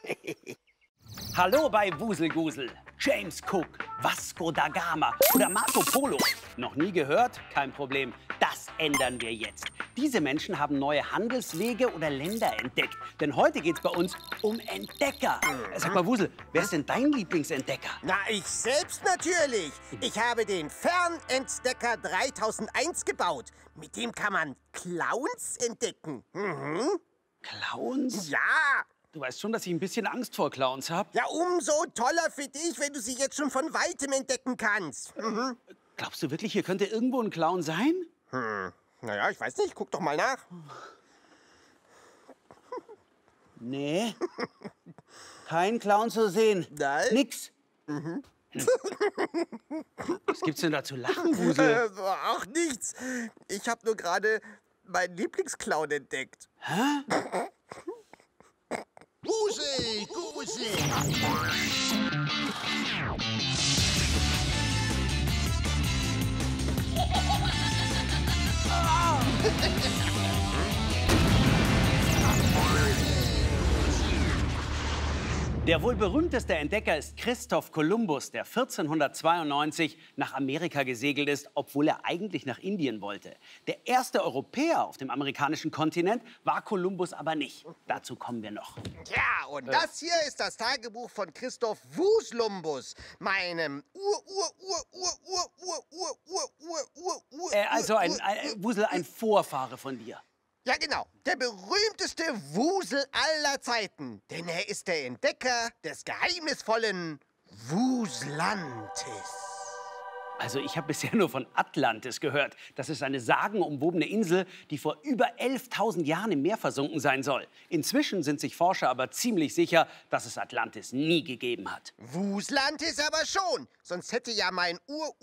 Hallo bei Wuselgusel. James Cook, Vasco da Gama oder Marco Polo. Noch nie gehört? Kein Problem. Das ändern wir jetzt. Diese Menschen haben neue Handelswege oder Länder entdeckt. Denn heute geht's bei uns um Entdecker. Sag mal, Wusel, wer ist denn dein Lieblingsentdecker? Na, ich selbst natürlich. Ich habe den Fernentdecker 3001 gebaut. Mit dem kann man Clowns entdecken. Clowns? Ja. Du weißt schon, dass ich ein bisschen Angst vor Clowns habe. Ja, umso toller für dich, wenn du sie jetzt schon von Weitem entdecken kannst. Glaubst du wirklich, hier könnte irgendwo ein Clown sein? Naja, ich weiß nicht. Guck doch mal nach. Nee. Kein Clown zu sehen. Nein? Nix. Was gibt's denn da zu lachen, Wusel? Auch nichts. Ich habe nur gerade meinen Lieblingsclown entdeckt. Hä? Gusel, Gusel! Der wohl berühmteste Entdecker ist Christoph Kolumbus, der 1492 nach Amerika gesegelt ist, obwohl er eigentlich nach Indien wollte. Der erste Europäer auf dem amerikanischen Kontinent war Kolumbus aber nicht. Dazu kommen wir noch. Ja, und das hier ist das Tagebuch von Christoph Wuslumbus, meinem Also Wusel, ein Vorfahre von dir. Ja, genau. Der berühmteste Wusel aller Zeiten. Denn er ist der Entdecker des geheimnisvollen Wuslantis. Also ich habe bisher nur von Atlantis gehört. Das ist eine sagenumwobene Insel, die vor über 11.000 Jahren im Meer versunken sein soll. Inzwischen sind sich Forscher aber ziemlich sicher, dass es Atlantis nie gegeben hat. Wuslantis aber schon. Sonst hätte ja mein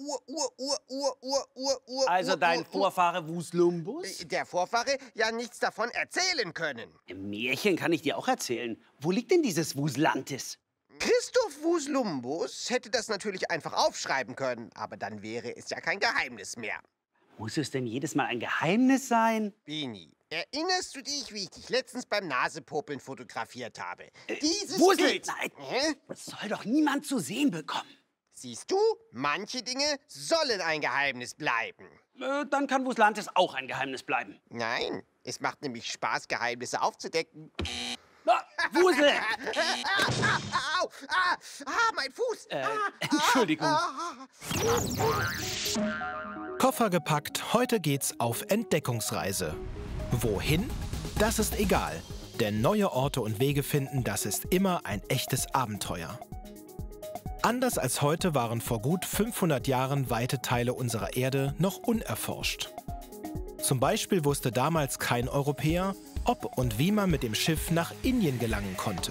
Also dein Vorfahre Wuslumbus? der Vorfahre ja nichts davon erzählen können. Im Märchen kann ich dir auch erzählen. Wo liegt denn dieses Wuslantis? Christoph Wuslumbus hätte das natürlich einfach aufschreiben können, aber dann wäre es ja kein Geheimnis mehr. Muss es denn jedes Mal ein Geheimnis sein? Bini, erinnerst du dich, wie ich dich letztens beim Nasepopeln fotografiert habe? Dieses Wusel! Bild. Nein, Hä? das soll doch niemand zu sehen bekommen. Siehst du, manche Dinge sollen ein Geheimnis bleiben. Dann kann Wuslantis auch ein Geheimnis bleiben. Nein, es macht nämlich Spaß, Geheimnisse aufzudecken. Ah, Wusel! Au! Mein Fuß! Entschuldigung. Koffer gepackt, heute geht's auf Entdeckungsreise. Wohin? Das ist egal, denn neue Orte und Wege finden, das ist immer ein echtes Abenteuer. Anders als heute waren vor gut 500 Jahren weite Teile unserer Erde noch unerforscht. Zum Beispiel wusste damals kein Europäer, ob und wie man mit dem Schiff nach Indien gelangen konnte.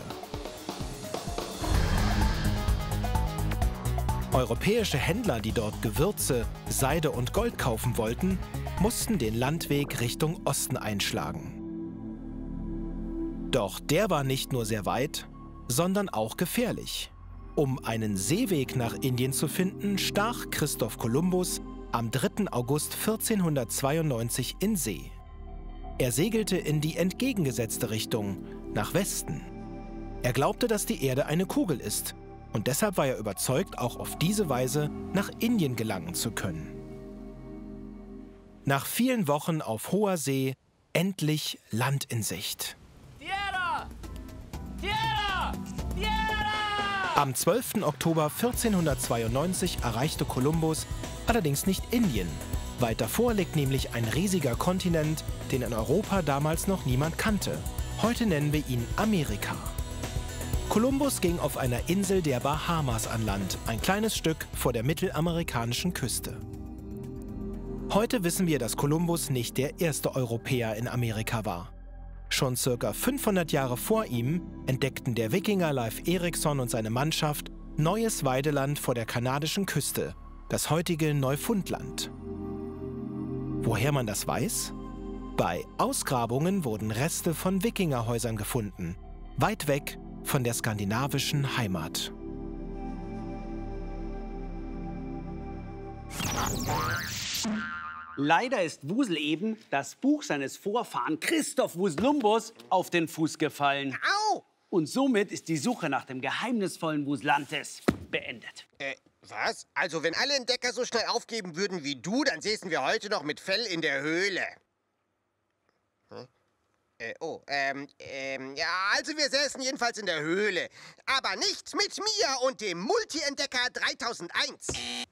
Europäische Händler, die dort Gewürze, Seide und Gold kaufen wollten, mussten den Landweg Richtung Osten einschlagen. Doch der war nicht nur sehr weit, sondern auch gefährlich. Um einen Seeweg nach Indien zu finden, stach Christoph Kolumbus am 3. August 1492 in See. Er segelte in die entgegengesetzte Richtung, nach Westen. Er glaubte, dass die Erde eine Kugel ist und deshalb war er überzeugt, auch auf diese Weise nach Indien gelangen zu können. Nach vielen Wochen auf hoher See endlich Land in Sicht. Tierra! Tierra! Tierra! Am 12. Oktober 1492 erreichte Kolumbus allerdings nicht Indien. Weit davor liegt nämlich ein riesiger Kontinent, den in Europa damals noch niemand kannte. Heute nennen wir ihn Amerika. Kolumbus ging auf einer Insel der Bahamas an Land, ein kleines Stück vor der mittelamerikanischen Küste. Heute wissen wir, dass Kolumbus nicht der erste Europäer in Amerika war. Schon ca. 500 Jahre vor ihm entdeckten der Wikinger Leif Erikson und seine Mannschaft neues Weideland vor der kanadischen Küste, das heutige Neufundland. Woher man das weiß? Bei Ausgrabungen wurden Reste von Wikingerhäusern gefunden, weit weg von der skandinavischen Heimat. Leider ist Wusel eben das Buch seines Vorfahren Christoph Wuslumbus auf den Fuß gefallen. Au! Und somit ist die Suche nach dem geheimnisvollen Wuselantes beendet. Was? Also, wenn alle Entdecker so schnell aufgeben würden wie du, dann säßen wir heute noch mit Fell in der Höhle. Ja, also wir säßen jedenfalls in der Höhle. Aber nicht mit mir und dem Multi-Entdecker 3001.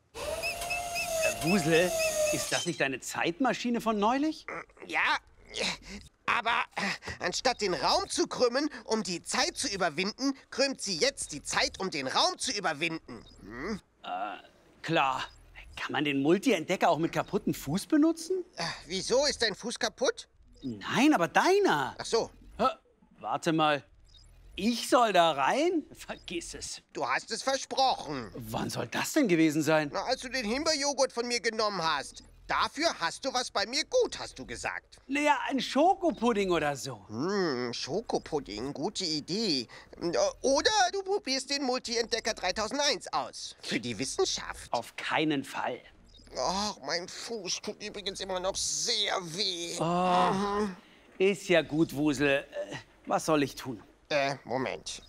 Wusel, ist das nicht eine Zeitmaschine von neulich? Ja, aber anstatt den Raum zu krümmen, um die Zeit zu überwinden, krümmt sie jetzt die Zeit, um den Raum zu überwinden. Klar. Kann man den Multi-Entdecker auch mit kaputtem Fuß benutzen? Wieso? Ist dein Fuß kaputt? Nein, aber deiner. Ach so, Warte mal. Ich soll da rein? Vergiss es. du hast es versprochen. Wann soll das denn gewesen sein? Na, als du den Himbeerjoghurt von mir genommen hast. Dafür hast du was bei mir gut, hast du gesagt. Naja, ein Schokopudding oder so. Schokopudding, gute Idee. Oder du probierst den Multi-Entdecker 3001 aus. Für die Wissenschaft. Auf keinen Fall. Ach, mein Fuß tut übrigens immer noch sehr weh. Ist ja gut, Wusel. Was soll ich tun? Moment.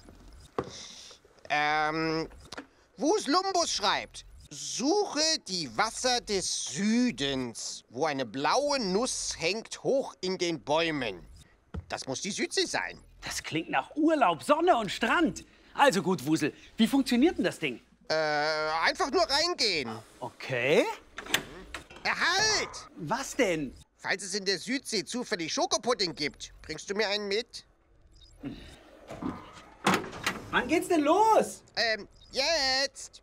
Wuslumbus schreibt, suche die Wasser des Südens, wo eine blaue Nuss hängt hoch in den Bäumen. Das muss die Südsee sein. Das klingt nach Urlaub, Sonne und Strand. Also gut, Wusel. Wie funktioniert denn das Ding? Einfach nur reingehen. Okay. Halt! Was denn? Falls es in der Südsee zufällig Schokopudding gibt, bringst du mir einen mit? Wann geht's denn los? Jetzt!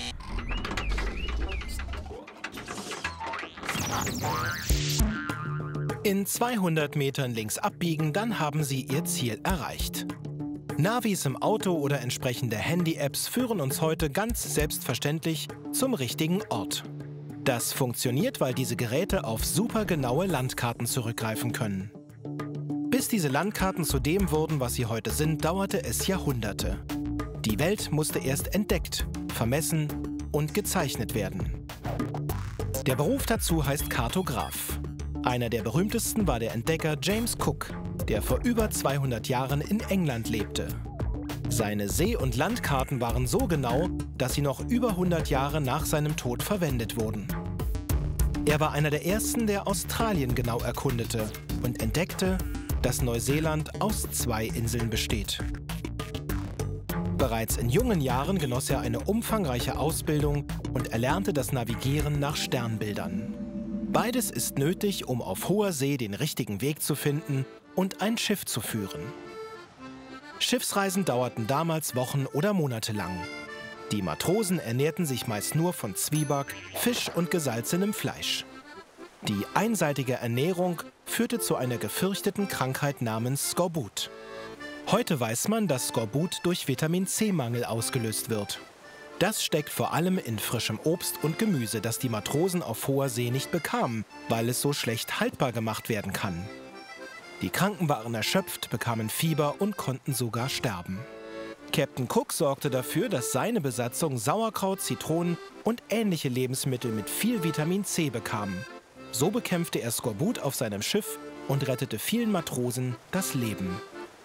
In 200 Metern links abbiegen, dann haben Sie Ihr Ziel erreicht. Navis im Auto oder entsprechende Handy-Apps führen uns heute ganz selbstverständlich zum richtigen Ort. Das funktioniert, weil diese Geräte auf supergenaue Landkarten zurückgreifen können. Bis diese Landkarten zu dem wurden, was sie heute sind, dauerte es Jahrhunderte. Die Welt musste erst entdeckt, vermessen und gezeichnet werden. Der Beruf dazu heißt Kartograf. Einer der berühmtesten war der Entdecker James Cook, der vor über 200 Jahren in England lebte. Seine See- und Landkarten waren so genau, dass sie noch über 100 Jahre nach seinem Tod verwendet wurden. Er war einer der ersten, der Australien genau erkundete und entdeckte, dass Neuseeland aus 2 Inseln besteht. Bereits in jungen Jahren genoss er eine umfangreiche Ausbildung und erlernte das Navigieren nach Sternbildern. Beides ist nötig, um auf hoher See den richtigen Weg zu finden und ein Schiff zu führen. Schiffsreisen dauerten damals Wochen oder Monate lang. Die Matrosen ernährten sich meist nur von Zwieback, Fisch und gesalzenem Fleisch. Die einseitige Ernährung führte zu einer gefürchteten Krankheit namens Skorbut. Heute weiß man, dass Skorbut durch Vitamin-C-Mangel ausgelöst wird. Das steckt vor allem in frischem Obst und Gemüse, das die Matrosen auf hoher See nicht bekamen, weil es so schlecht haltbar gemacht werden kann. Die Kranken waren erschöpft, bekamen Fieber und konnten sogar sterben. Captain Cook sorgte dafür, dass seine Besatzung Sauerkraut, Zitronen und ähnliche Lebensmittel mit viel Vitamin C bekamen. So bekämpfte er Skorbut auf seinem Schiff und rettete vielen Matrosen das Leben.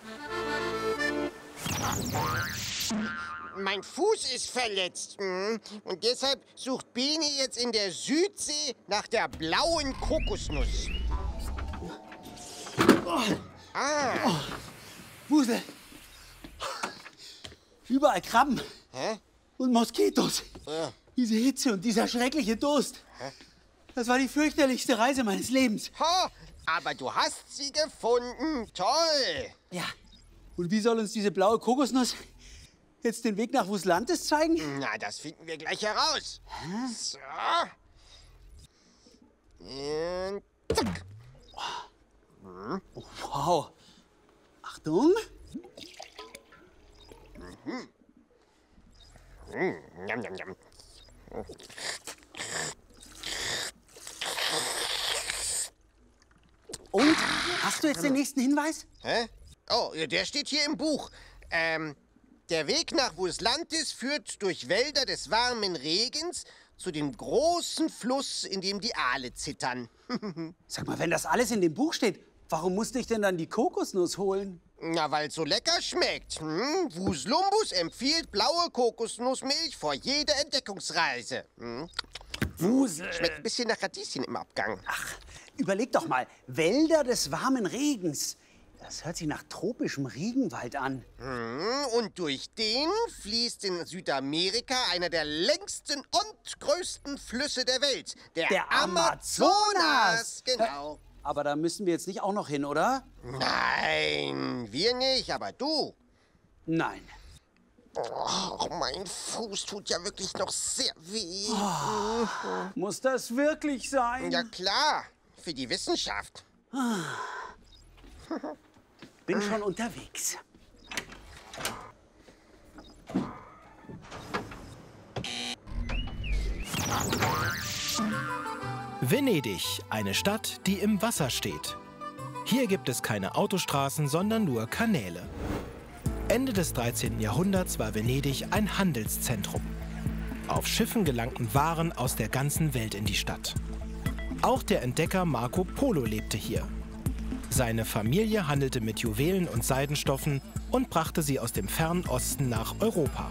Mein Fuß ist verletzt. Und deshalb sucht Beni jetzt in der Südsee nach der blauen Kokosnuss. Wusel. Überall Krabben. Hä? Und Moskitos. Diese Hitze und dieser schreckliche Durst. Das war die fürchterlichste Reise meines Lebens. Ha, aber du hast sie gefunden. Toll. Ja. Und wie soll uns diese blaue Kokosnuss jetzt den Weg nach Wuselantes zeigen? Na, das finden wir gleich heraus. So. Und zack. Oh, wow. Achtung. Njam, njam, njam. Und? Hast du jetzt den nächsten Hinweis? Hä? Oh, ja, der steht hier im Buch. Der Weg nach Wuselantis führt durch Wälder des warmen Regens zu dem großen Fluss, in dem die Aale zittern. Sag mal, wenn das alles in dem Buch steht, warum musste ich denn dann die Kokosnuss holen? Na, weil es so lecker schmeckt. Wuslumbus empfiehlt blaue Kokosnussmilch vor jeder Entdeckungsreise. Wusel. Schmeckt ein bisschen nach Radieschen im Abgang. Ach, überleg doch mal. Wälder des warmen Regens. Das hört sich nach tropischem Regenwald an. Und durch den fließt in Südamerika einer der längsten und größten Flüsse der Welt. Der Amazonas. Genau. Aber da müssen wir jetzt nicht auch noch hin, oder? Nein, wir nicht, aber du. Nein. Oh, mein Fuß tut ja wirklich noch sehr weh. Muss das wirklich sein? Ja klar, für die Wissenschaft. Bin schon unterwegs. Venedig, eine Stadt, die im Wasser steht. Hier gibt es keine Autostraßen, sondern nur Kanäle. Ende des 13. Jahrhunderts war Venedig ein Handelszentrum. Auf Schiffen gelangten Waren aus der ganzen Welt in die Stadt. Auch der Entdecker Marco Polo lebte hier. Seine Familie handelte mit Juwelen und Seidenstoffen und brachte sie aus dem fernen Osten nach Europa.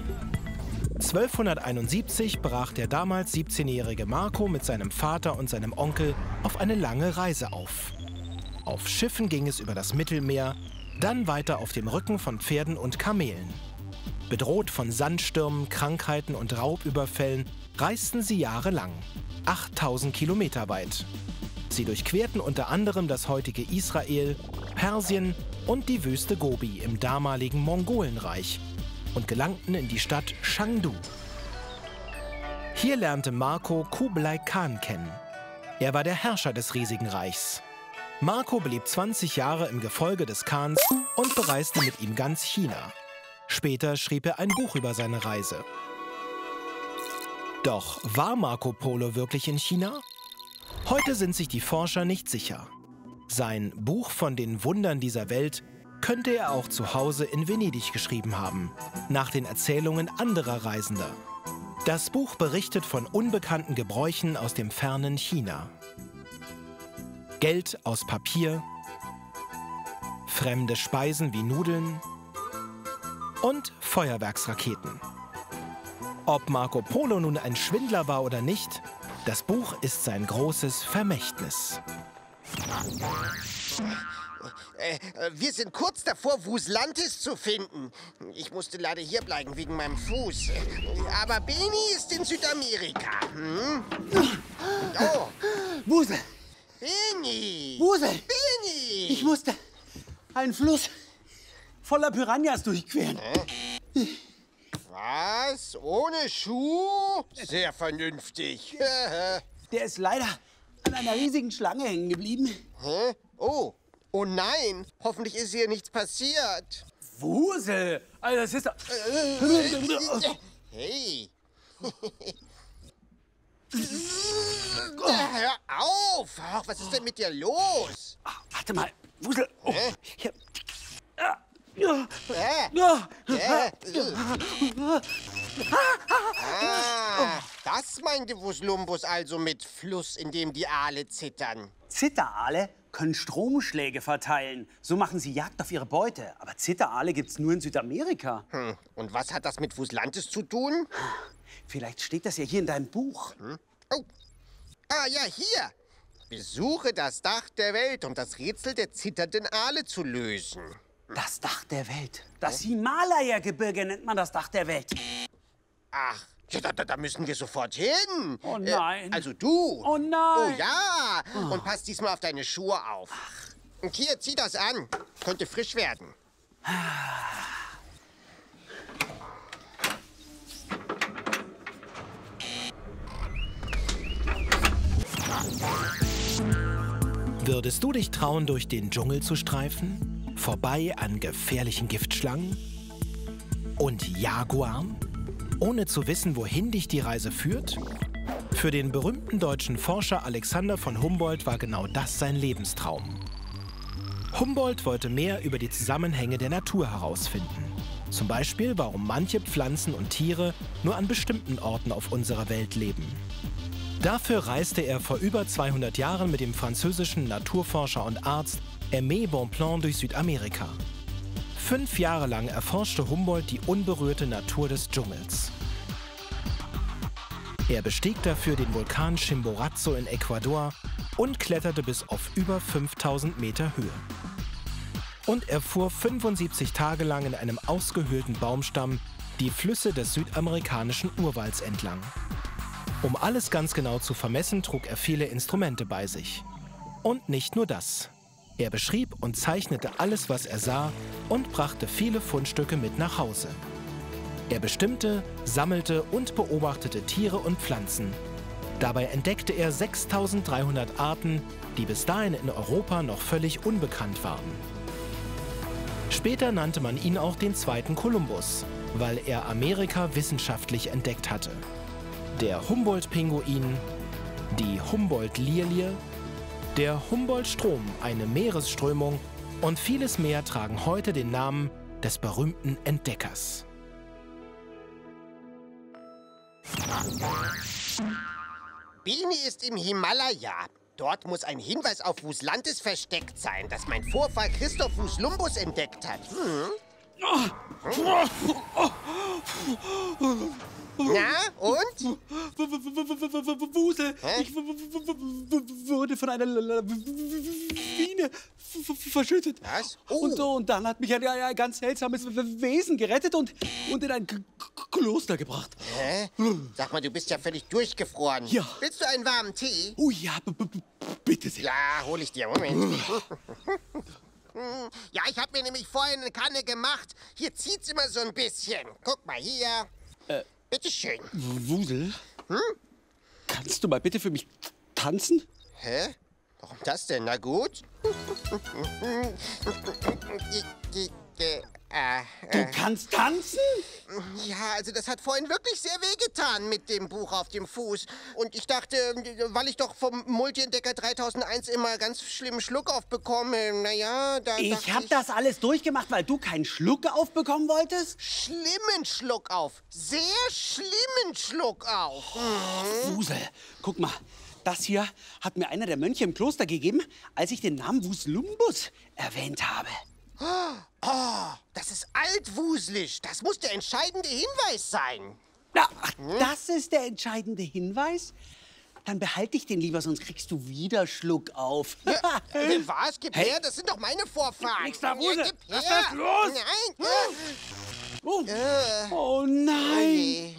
1271 brach der damals 17-jährige Marco mit seinem Vater und seinem Onkel auf eine lange Reise auf. Auf Schiffen ging es über das Mittelmeer, dann weiter auf dem Rücken von Pferden und Kamelen. Bedroht von Sandstürmen, Krankheiten und Raubüberfällen reisten sie jahrelang, 8000 Kilometer weit. Sie durchquerten unter anderem das heutige Israel, Persien und die Wüste Gobi im damaligen Mongolenreich und gelangten in die Stadt Chengdu. Hier lernte Marco Kublai Khan kennen. Er war der Herrscher des riesigen Reichs. Marco blieb 20 Jahre im Gefolge des Khans und bereiste mit ihm ganz China. Später schrieb er ein Buch über seine Reise. Doch war Marco Polo wirklich in China? Heute sind sich die Forscher nicht sicher. Sein Buch von den Wundern dieser Welt könnte er auch zu Hause in Venedig geschrieben haben, nach den Erzählungen anderer Reisender. Das Buch berichtet von unbekannten Gebräuchen aus dem fernen China. Geld aus Papier, fremde Speisen wie Nudeln und Feuerwerksraketen. Ob Marco Polo nun ein Schwindler war oder nicht, das Buch ist sein großes Vermächtnis. Wir sind kurz davor, Wuslantis zu finden. Ich musste leider hier bleiben wegen meinem Fuß. Aber Beni ist in Südamerika. Oh, Wusel! Beni! Wusel! Beni! Ich musste einen Fluss voller Piranhas durchqueren. Was? Ohne Schuh? Sehr vernünftig. Der ist leider an einer riesigen Schlange hängen geblieben. Hä? Oh. Oh nein, hoffentlich ist hier nichts passiert. Wusel! Also das ist doch... Hey. Hör auf! Ach, was ist denn mit dir los? Ach, warte mal, Wusel. Oh, hier. Das meinte Wuslumbus also mit Fluss, in dem die Aale zittern. Zitteraale können Stromschläge verteilen. So machen sie Jagd auf ihre Beute. Aber Zitteraale gibt's nur in Südamerika. Und was hat das mit Wuslantis zu tun? Vielleicht steht das ja hier in deinem Buch. Oh. Ah, ja, hier. Besuche das Dach der Welt, um das Rätsel der zitternden Aale zu lösen. Das Dach der Welt. Das Himalaya-Gebirge nennt man das Dach der Welt. Ach, ja, da müssen wir sofort hin. Oh nein. Also du. Oh nein. Oh ja. Und pass diesmal auf deine Schuhe auf. Und hier, zieh das an. Könnte frisch werden. Würdest du dich trauen, durch den Dschungel zu streifen? Vorbei an gefährlichen Giftschlangen? Und Jaguaren? Ohne zu wissen, wohin dich die Reise führt? Für den berühmten deutschen Forscher Alexander von Humboldt war genau das sein Lebenstraum. Humboldt wollte mehr über die Zusammenhänge der Natur herausfinden. Zum Beispiel, warum manche Pflanzen und Tiere nur an bestimmten Orten auf unserer Welt leben. Dafür reiste er vor über 200 Jahren mit dem französischen Naturforscher und Arzt Aimé Bonpland durch Südamerika. 5 Jahre lang erforschte Humboldt die unberührte Natur des Dschungels. Er bestieg dafür den Vulkan Chimborazo in Ecuador und kletterte bis auf über 5000 Meter Höhe. Und er fuhr 75 Tage lang in einem ausgehöhlten Baumstamm die Flüsse des südamerikanischen Urwalds entlang. Um alles ganz genau zu vermessen, trug er viele Instrumente bei sich. Und nicht nur das. Er beschrieb und zeichnete alles, was er sah, und brachte viele Fundstücke mit nach Hause. Er bestimmte, sammelte und beobachtete Tiere und Pflanzen. Dabei entdeckte er 6300 Arten, die bis dahin in Europa noch völlig unbekannt waren. Später nannte man ihn auch den zweiten Kolumbus, weil er Amerika wissenschaftlich entdeckt hatte. Der Humboldt-Pinguin, die Humboldt-Lilie, der Humboldt-Strom, eine Meeresströmung und vieles mehr tragen heute den Namen des berühmten Entdeckers. Bini ist im Himalaya. Dort muss ein Hinweis auf Vouslantis versteckt sein, das mein Vorfahr Christoph Columbus entdeckt hat. Na, und? Wusel, ich wurde von einer Lawine verschüttet. Was? Und dann hat mich ein ganz seltsames Wesen gerettet und in ein Kloster gebracht. Hä? Sag mal, du bist ja völlig durchgefroren. Ja. Willst du einen warmen Tee? Oh ja, bitte sehr. Ja, hol ich dir. Moment. Ja, ich habe mir nämlich vorhin eine Kanne gemacht. Hier zieht's immer so ein bisschen. Guck mal hier. Bitteschön. Wusel, kannst du mal bitte für mich tanzen? Hä? Warum das denn? Na gut. Du kannst tanzen? Ja, also das hat vorhin wirklich sehr wehgetan mit dem Buch auf dem Fuß. Und ich dachte, weil ich doch vom Multi-Entdecker 3001 immer ganz schlimmen Schluck aufbekomme, naja, da Ich hab das alles durchgemacht, weil du keinen Schluck aufbekommen wolltest? Schlimmen Schluck auf. Sehr schlimmen Schluck auf. Wusel, guck mal. Das hier hat mir einer der Mönche im Kloster gegeben, als ich den Namen Wuslumbus erwähnt habe. Oh, das ist altwuselig. Das muss der entscheidende Hinweis sein. Na, ach, das ist der entscheidende Hinweis? Dann behalte ich den lieber, sonst kriegst du wieder Schluck auf. Was? Gib her, das sind doch meine Vorfahren. Nix da, Wusel. Gib Was her. ist los? Nein. Oh nein.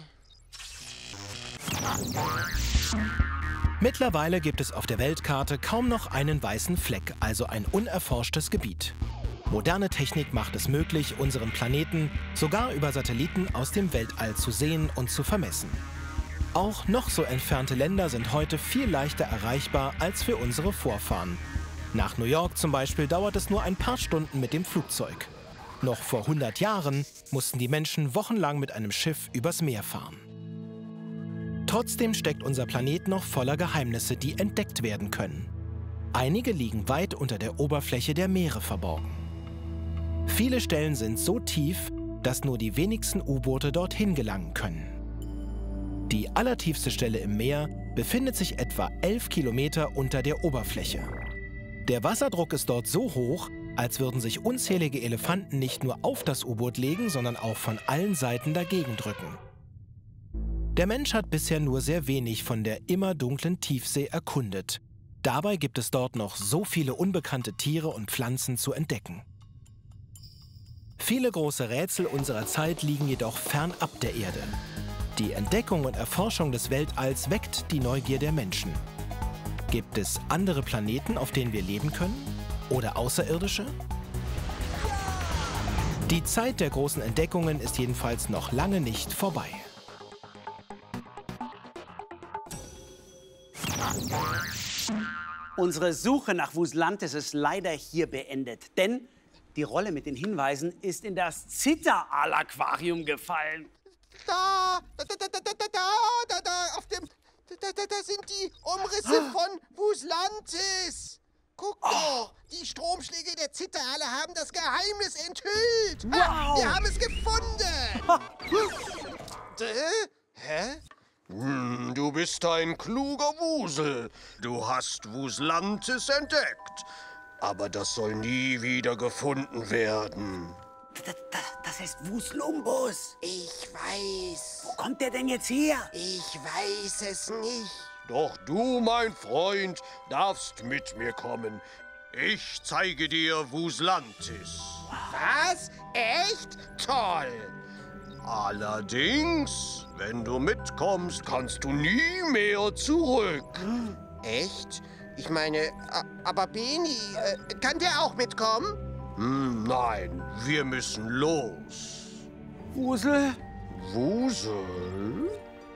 Mittlerweile gibt es auf der Weltkarte kaum noch einen weißen Fleck, also ein unerforschtes Gebiet. Moderne Technik macht es möglich, unseren Planeten sogar über Satelliten aus dem Weltall zu sehen und zu vermessen. Auch noch so entfernte Länder sind heute viel leichter erreichbar als für unsere Vorfahren. Nach New York zum Beispiel dauert es nur ein paar Stunden mit dem Flugzeug. Noch vor 100 Jahren mussten die Menschen wochenlang mit einem Schiff übers Meer fahren. Trotzdem steckt unser Planet noch voller Geheimnisse, die entdeckt werden können. Einige liegen weit unter der Oberfläche der Meere verborgen. Viele Stellen sind so tief, dass nur die wenigsten U-Boote dorthin gelangen können. Die allertiefste Stelle im Meer befindet sich etwa 11 Kilometer unter der Oberfläche. Der Wasserdruck ist dort so hoch, als würden sich unzählige Elefanten nicht nur auf das U-Boot legen, sondern auch von allen Seiten dagegen drücken. Der Mensch hat bisher nur sehr wenig von der immer dunklen Tiefsee erkundet. Dabei gibt es dort noch so viele unbekannte Tiere und Pflanzen zu entdecken. Viele große Rätsel unserer Zeit liegen jedoch fernab der Erde. Die Entdeckung und Erforschung des Weltalls weckt die Neugier der Menschen. Gibt es andere Planeten, auf denen wir leben können? Oder Außerirdische? Die Zeit der großen Entdeckungen ist jedenfalls noch lange nicht vorbei. Unsere Suche nach Vouslantis ist leider hier beendet, denn die Rolle mit den Hinweisen ist in das Zitteraal-Aquarium gefallen. Da, auf dem, da sind die Umrisse von Vouslantis. Guck doch, die Stromschläge der Zitteraale haben das Geheimnis enthüllt. Wow. Wir haben es gefunden. Hä? Du bist ein kluger Wusel. Du hast Vouslantis entdeckt. Aber das soll nie wieder gefunden werden. Das ist Wuslumbus. Ich weiß. Wo kommt der denn jetzt her? Ich weiß es nicht. Doch du, mein Freund, darfst mit mir kommen. Ich zeige dir Wuslantis. Was? Echt? Toll. Allerdings, wenn du mitkommst, kannst du nie mehr zurück. Echt? Ich meine, aber Beni, kann der auch mitkommen? Nein, wir müssen los. Wusel? Wusel?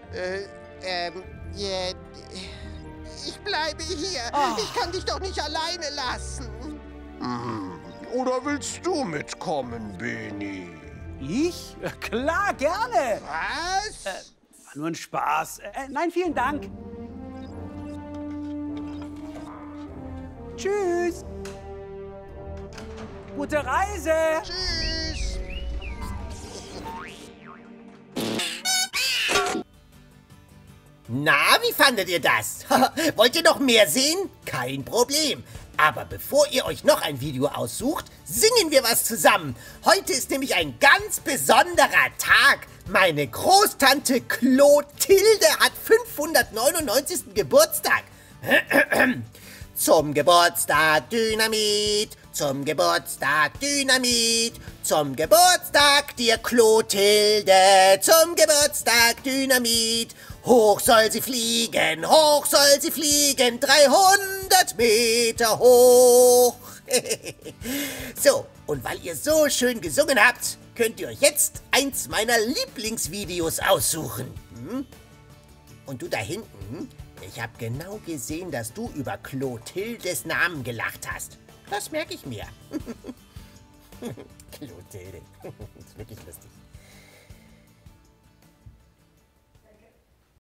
Ja, ich bleibe hier. Ich kann dich doch nicht alleine lassen. Oder willst du mitkommen, Beni? Ich? Klar, gerne. Was? War nur ein Spaß. Nein, vielen Dank. Tschüss. Gute Reise. Tschüss. Na, wie fandet ihr das? Wollt ihr noch mehr sehen? Kein Problem. Aber bevor ihr euch noch ein Video aussucht, singen wir was zusammen. Heute ist nämlich ein ganz besonderer Tag. Meine Großtante Clotilde hat 599. Geburtstag. Zum Geburtstag Dynamit, zum Geburtstag Dynamit, zum Geburtstag dir Clotilde, zum Geburtstag Dynamit. Hoch soll sie fliegen, 300 Meter hoch. So, und weil ihr so schön gesungen habt, könnt ihr euch jetzt eins meiner Lieblingsvideos aussuchen. Und du da hinten, ich habe genau gesehen, dass du über Clotildes Namen gelacht hast. Das merke ich mir. Clotilde, das ist wirklich